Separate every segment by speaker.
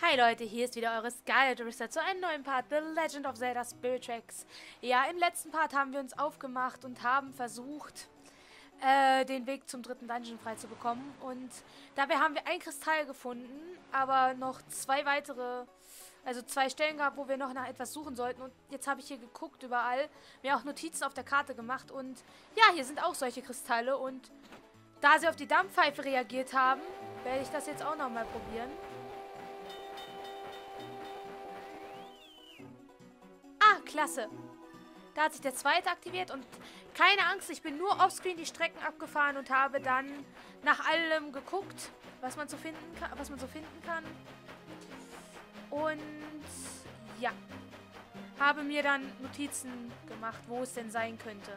Speaker 1: Hi Leute, hier ist wieder eure Scarlet Orisa zu einem neuen Part The Legend of Zelda Spirit Tracks. Ja, im letzten Part haben wir uns aufgemacht und haben versucht, den Weg zum dritten Dungeon frei zu bekommen. Und dabei haben wir ein Kristall gefunden, aber noch zwei weitere, also zwei Stellen gehabt, wo wir noch nach etwas suchen sollten. Und jetzt habe ich hier geguckt überall, mir auch Notizen auf der Karte gemacht. Und ja, hier sind auch solche Kristalle. Und da sie auf die Dampfpfeife reagiert haben, werde ich das jetzt auch nochmal probieren. Ah, klasse. Da hat sich der zweite aktiviert und keine Angst, ich bin nur offscreen die Strecken abgefahren und habe dann nach allem geguckt, was man so finden kann, Und ja, habe mir dann Notizen gemacht, wo es denn sein könnte.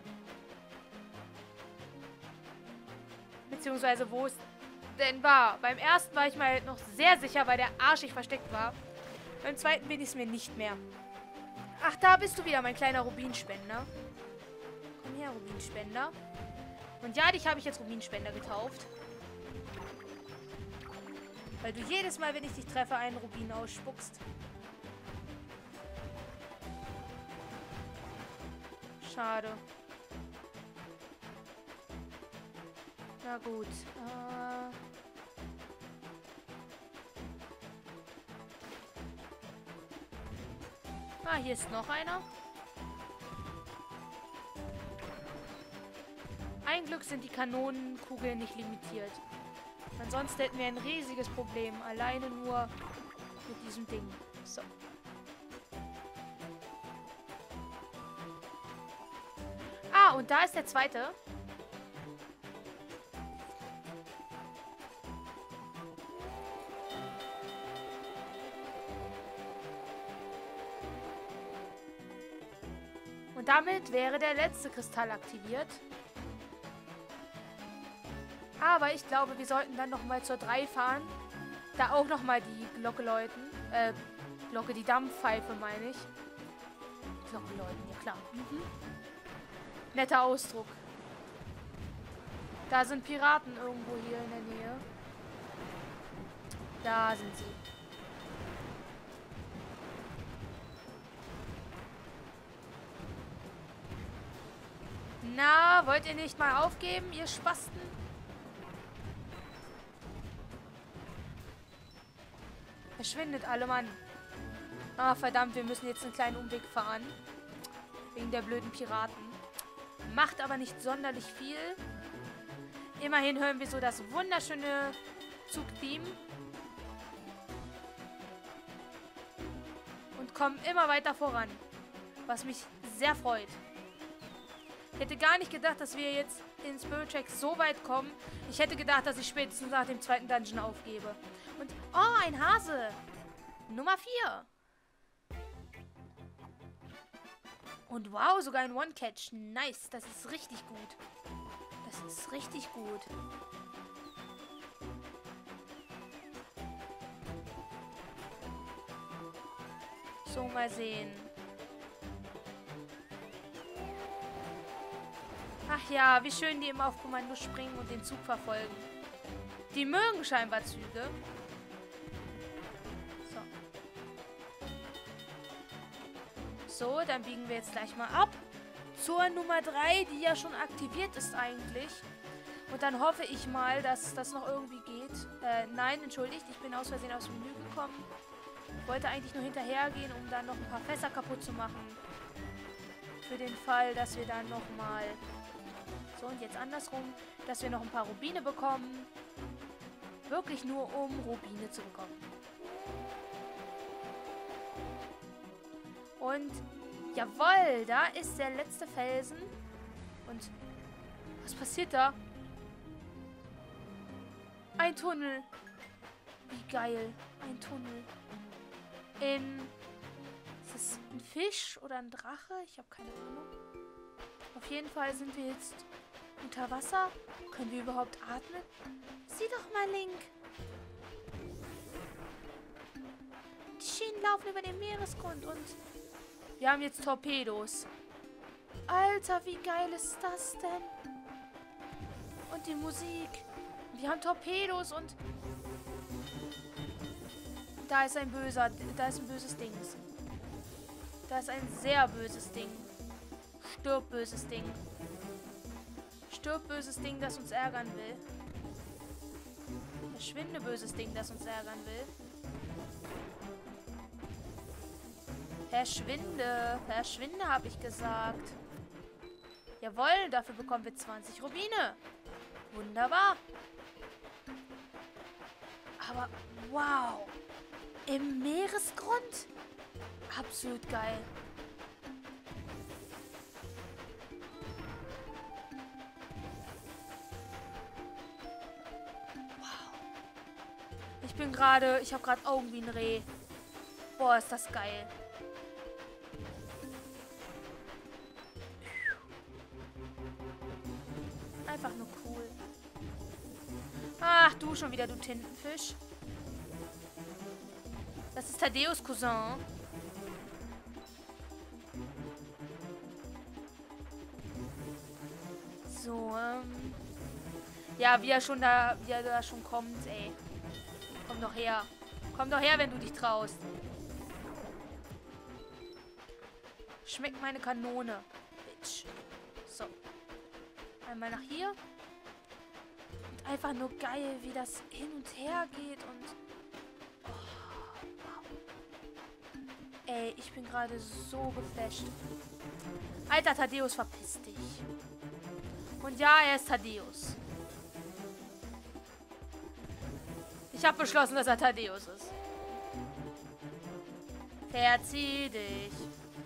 Speaker 1: Beziehungsweise wo es denn war. Beim ersten war ich mal noch sehr sicher, weil der arschig versteckt war. Beim zweiten bin ich es mir nicht mehr. Ach, da bist du wieder, mein kleiner Rubinspender. Komm her, Rubinspender. Und ja, dich habe ich jetzt Rubinspender getauft. Weil du jedes Mal, wenn ich dich treffe, einen Rubin ausspuckst. Schade. Na gut. Ah, hier ist noch einer. Ein Glück sind die Kanonenkugeln nicht limitiert. Ansonsten hätten wir ein riesiges Problem. Alleine nur mit diesem Ding. So. Ah, und da ist der zweite. Und damit wäre der letzte Kristall aktiviert. Aber ich glaube, wir sollten dann nochmal zur 3 fahren. Da auch nochmal die Glocke läuten. Glocke, die Dampfpfeife meine ich. Glocke läuten, ja klar. Netter Ausdruck. Da sind Piraten irgendwo hier in der Nähe. Da sind sie. Na, wollt ihr nicht mal aufgeben, ihr Spasten? Verschwindet alle, Mann. Ah, verdammt, wir müssen jetzt einen kleinen Umweg fahren. Wegen der blöden Piraten. Macht aber nicht sonderlich viel. Immerhin hören wir so das wunderschöne Zugtheme. Und kommen immer weiter voran. Was mich sehr freut. Ich hätte gar nicht gedacht, dass wir jetzt in Spirit Tracks so weit kommen. Ich hätte gedacht, dass ich spätestens nach dem zweiten Dungeon aufgebe. Und, oh, ein Hase. Nummer 4. Und wow, sogar ein One-Catch. Nice, das ist richtig gut. Das ist richtig gut. So, mal sehen. Ach ja, wie schön die immer auf Kommando springen und den Zug verfolgen. Die mögen scheinbar Züge. So, dann biegen wir jetzt gleich mal ab. Zur Nummer 3, die ja schon aktiviert ist eigentlich. Und dann hoffe ich mal, dass das noch irgendwie geht. Nein, entschuldigt, ich bin aus Versehen aus dem Menü gekommen. Ich wollte eigentlich nur hinterhergehen, um dann noch ein paar Fässer kaputt zu machen. Für den Fall, dass wir dann nochmal... So, und jetzt andersrum, dass wir noch ein paar Rubine bekommen. Wirklich nur, um Rubine zu bekommen. Und jawohl, da ist der letzte Felsen. Und was passiert da? Ein Tunnel. Wie geil. Ein Tunnel. Ist es ein Fisch oder ein Drache? Ich habe keine Ahnung. Auf jeden Fall sind wir jetzt unter Wasser. Können wir überhaupt atmen? Sieh doch mal, Link. Die Schienen laufen über den Meeresgrund und wir haben jetzt Torpedos. Alter, wie geil ist das denn? Und die Musik. Wir haben Torpedos und Da ist ein böser, da ist ein böses Ding. Da ist ein sehr böses Ding. Stirb, böses Ding. Stirb, böses Ding, das uns ärgern will. Verschwinde, böses Ding, das uns ärgern will. Verschwinde. Verschwinde, habe ich gesagt. Jawohl, dafür bekommen wir 20 Rubine. Wunderbar. Aber, wow. Im Meeresgrund? Absolut geil. Ich habe gerade Augen wie ein Reh. Boah, ist das geil. Einfach nur cool. Ach, du schon wieder, du Tintenfisch. Das ist Thaddeus Cousin. So, ja, wie er da schon kommt, ey. Komm doch her. Komm doch her, wenn du dich traust. Schmeckt meine Kanone. Bitch. So. Einmal nach hier. Und einfach nur geil, wie das hin und her geht und... Oh, wow. Ey, ich bin gerade so geflasht. Alter, Thaddeus, verpiss dich. Und ja, er ist Thaddeus. Ich habe beschlossen, dass er Thaddeus ist. Verzieh dich.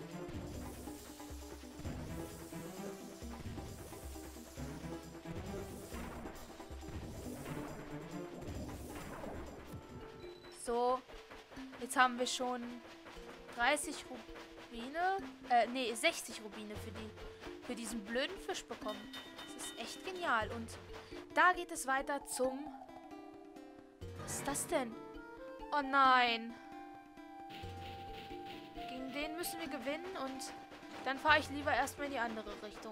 Speaker 1: So, jetzt haben wir schon 30 Rubine, nee, 60 Rubine für diesen blöden Fisch bekommen. Das ist echt genial. Und da geht es weiter zum... Was ist das denn? Oh nein. Gegen den müssen wir gewinnen und dann fahre ich lieber erstmal in die andere Richtung.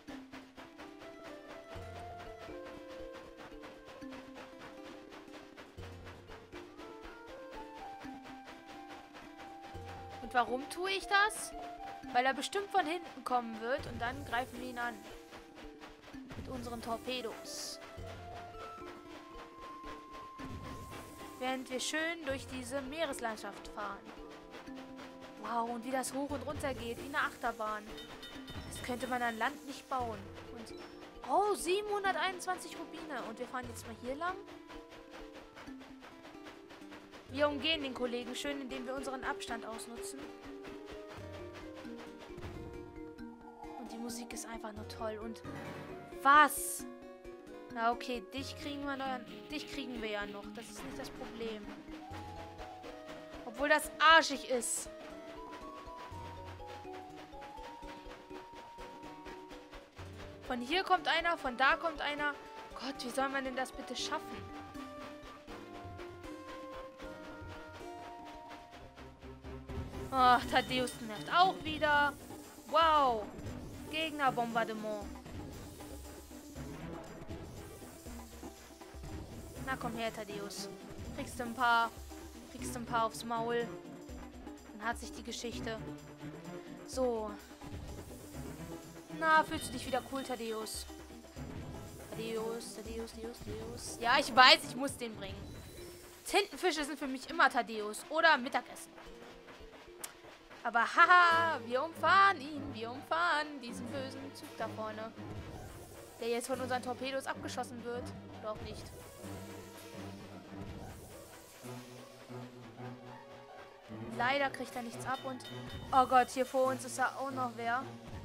Speaker 1: Und warum tue ich das? Weil er bestimmt von hinten kommen wird und dann greifen wir ihn an. Mit unseren Torpedos. Während wir schön durch diese Meereslandschaft fahren. Wow, und wie das hoch und runter geht, wie eine Achterbahn. Das könnte man an Land nicht bauen. Und, oh, 721 Rubine. Und wir fahren jetzt mal hier lang. Wir umgehen den Kollegen schön, indem wir unseren Abstand ausnutzen. Und die Musik ist einfach nur toll. Und was? Na okay, dich kriegen wir ja noch. Das ist nicht das Problem. Obwohl das arschig ist. Von hier kommt einer, von da kommt einer. Gott, wie soll man denn das bitte schaffen? Ach, Thaddeus nervt auch wieder. Wow. Gegnerbombardement. Na komm her, Thaddeus. Kriegst du ein paar aufs Maul. Dann hat sich die Geschichte. So. Na, fühlst du dich wieder cool, Thaddeus? Thaddeus. Ja, ich weiß, ich muss den bringen. Tintenfische sind für mich immer Thaddeus. Oder Mittagessen. Aber haha, wir umfahren ihn. Wir umfahren diesen bösen Zug da vorne. Der jetzt von unseren Torpedos abgeschossen wird. Oder auch nicht. Leider kriegt er nichts ab und... Oh Gott, hier vor uns ist ja auch noch wer.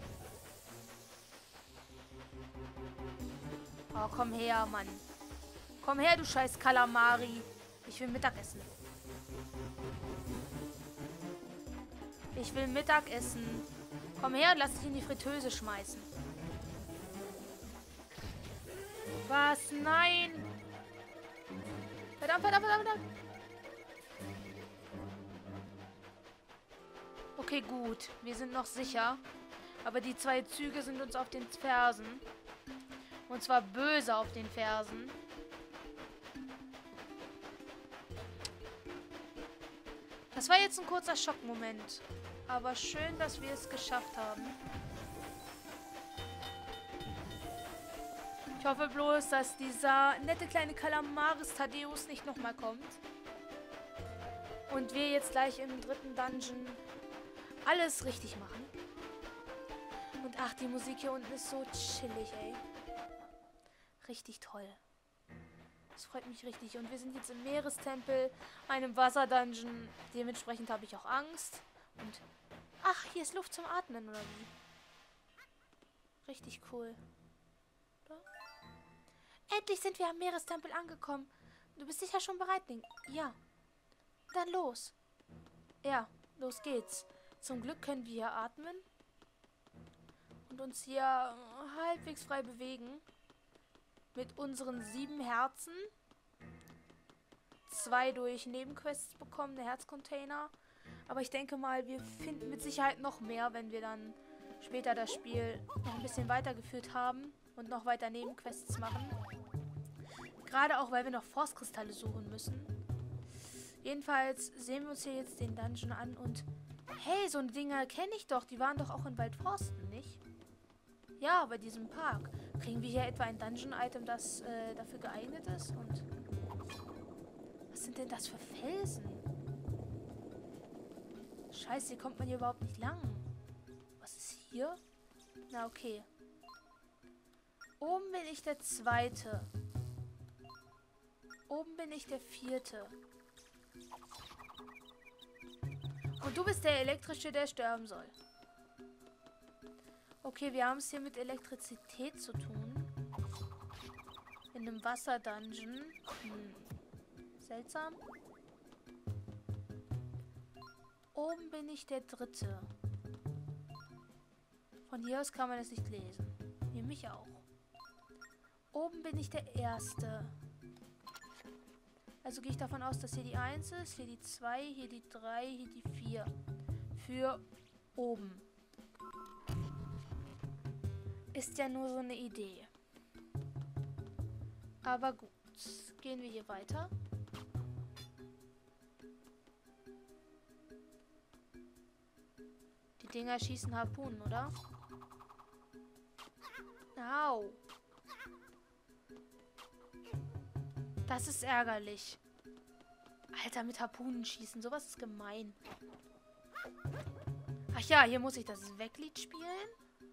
Speaker 1: Oh, komm her, Mann. Komm her, du scheiß Kalamari. Ich will Mittagessen. Ich will Mittagessen. Komm her und lass dich in die Fritteuse schmeißen. Was? Nein. Verdammt. Okay, gut. Wir sind noch sicher. Aber die zwei Züge sind uns auf den Fersen. Und zwar böse auf den Fersen. Das war jetzt ein kurzer Schockmoment. Aber schön, dass wir es geschafft haben. Ich hoffe bloß, dass dieser nette kleine Kalamaris Thaddeus nicht nochmal kommt. Und wir jetzt gleich im 3. Dungeon alles richtig machen. Und ach, die Musik hier unten ist so chillig, ey. Richtig toll. Das freut mich richtig. Und wir sind jetzt im Meerestempel, einem Wasserdungeon. Dementsprechend habe ich auch Angst. Und ach, hier ist Luft zum Atmen, oder wie? Richtig cool. Oder? Endlich sind wir am Meerestempel angekommen. Du bist sicher schon bereit, Link? Ja. Dann los. Ja, los geht's. Zum Glück können wir hier atmen. Und uns hier halbwegs frei bewegen. Mit unseren 7 Herzen. 2 durch Nebenquests bekommen, der Herzcontainer. Aber ich denke mal, wir finden mit Sicherheit noch mehr, wenn wir dann später das Spiel noch ein bisschen weitergeführt haben. Und noch weiter Nebenquests machen. Gerade auch, weil wir noch Force-Kristalle suchen müssen. Jedenfalls sehen wir uns hier jetzt den Dungeon an und hey, so eine Dinger kenne ich doch. Die waren doch auch in Waldforsten, nicht? Ja, bei diesem Park. Kriegen wir hier etwa ein Dungeon-Item, das dafür geeignet ist? Und was sind denn das für Felsen? Scheiße, hier kommt man hier überhaupt nicht lang. Was ist hier? Na, okay. Oben bin ich der 2. Oben bin ich der 4. Und du bist der Elektrische, der sterben soll. Okay, wir haben es hier mit Elektrizität zu tun. In einem Wasserdungeon. Seltsam. Oben bin ich der 3. Von hier aus kann man es nicht lesen. Für mich auch. Oben bin ich der 1. Also gehe ich davon aus, dass hier die 1 ist, hier die 2, hier die 3, hier die 4. Für oben. Ist ja nur so eine Idee. Aber gut. Gehen wir hier weiter. Die Dinger schießen Harpunen, oder? Au. Das ist ärgerlich. Alter, mit Harpunen schießen. Sowas ist gemein. Ach ja, hier muss ich das Weglied spielen.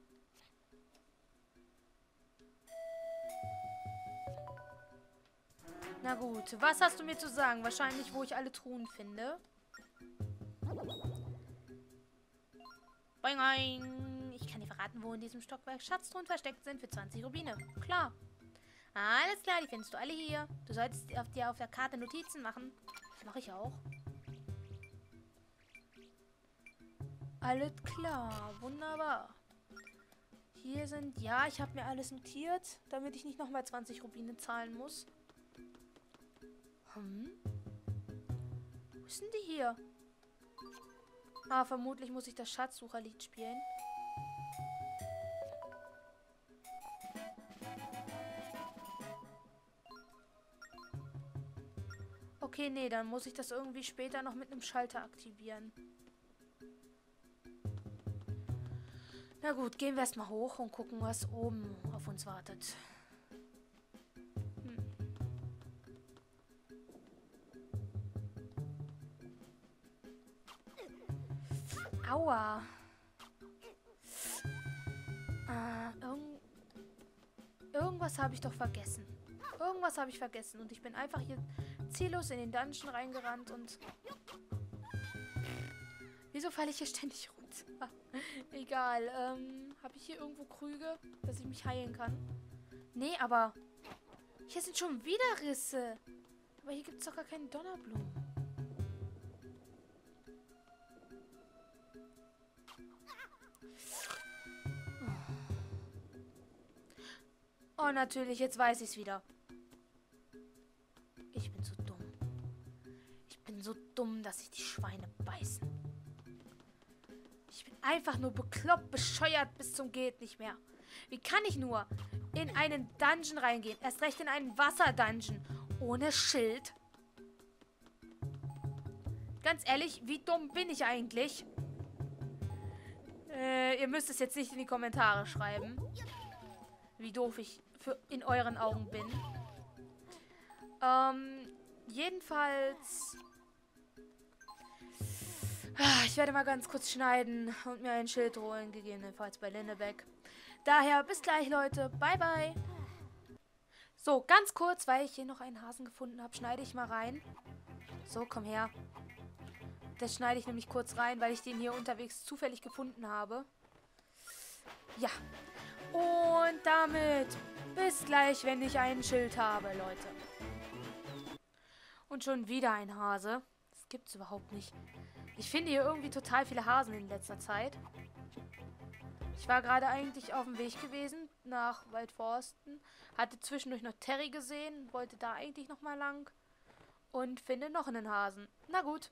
Speaker 1: Na gut, was hast du mir zu sagen? Wahrscheinlich, wo ich alle Truhen finde. Boing, boing. Ich kann dir verraten, wo in diesem Stockwerk Schatztruhen versteckt sind für 20 Rubine. Klar. Alles klar, die findest du alle hier. Du solltest dir auf der Karte Notizen machen. Das mache ich auch. Alles klar, wunderbar. Hier sind, ja, ich habe mir alles notiert, damit ich nicht nochmal 20 Rubine zahlen muss. Wo ist denn die hier? Ah, vermutlich muss ich das Schatzsucherlied spielen. Okay, nee, dann muss ich das irgendwie später noch mit einem Schalter aktivieren. Na gut, gehen wir erstmal hoch und gucken, was oben auf uns wartet. Aua. Irgendwas habe ich doch vergessen. Irgendwas habe ich vergessen. Und ich bin einfach hier ziellos in den Dungeon reingerannt und... Wieso falle ich hier ständig runter? Egal. Habe ich hier irgendwo Krüge, dass ich mich heilen kann? Nee, aber... Hier sind schon wieder Risse. Aber hier gibt es doch gar keine Donnerblumen. Oh, natürlich, jetzt weiß ich es wieder. Ich bin so dumm. Ich bin so dumm, dass sich die Schweine beißen. Ich bin einfach nur bekloppt, bescheuert bis zum geht nicht mehr. Wie kann ich nur in einen Dungeon reingehen? Erst recht in einen Wasserdungeon. Ohne Schild. Ganz ehrlich, wie dumm bin ich eigentlich? Ihr müsst es jetzt nicht in die Kommentare schreiben, wie doof ich in euren Augen bin. Jedenfalls... Ich werde mal ganz kurz schneiden und mir ein Schild holen, gegebenenfalls bei Lindebeck. Daher, bis gleich, Leute. Bye, bye. So, ganz kurz, weil ich hier noch einen Hasen gefunden habe, schneide ich mal rein. So, komm her. Das schneide ich nämlich kurz rein, weil ich den hier unterwegs zufällig gefunden habe. Ja. Und damit bis gleich, wenn ich ein Schild habe, Leute. Und schon wieder ein Hase. Das gibt's überhaupt nicht. Ich finde hier irgendwie total viele Hasen in letzter Zeit. Ich war gerade eigentlich auf dem Weg gewesen nach Waldforsten. Hatte zwischendurch noch Terry gesehen. Wollte da eigentlich nochmal lang. Und finde noch einen Hasen. Na gut.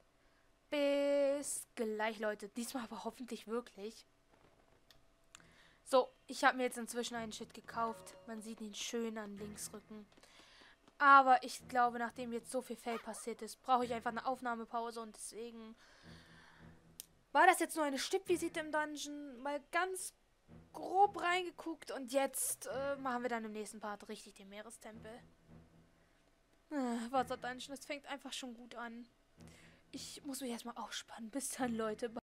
Speaker 1: Bis gleich, Leute. Diesmal aber hoffentlich wirklich. So, ich habe mir jetzt inzwischen einen Shit gekauft. Man sieht ihn schön an Linksrücken. Aber ich glaube, nachdem jetzt so viel Fail passiert ist, brauche ich einfach eine Aufnahmepause. Und deswegen war das jetzt nur eine Stippvisite im Dungeon. Mal ganz grob reingeguckt. Und jetzt machen wir dann im nächsten Part richtig den Meerestempel. Wasser Dungeon, das fängt einfach schon gut an. Ich muss mich erstmal ausspannen. Bis dann, Leute.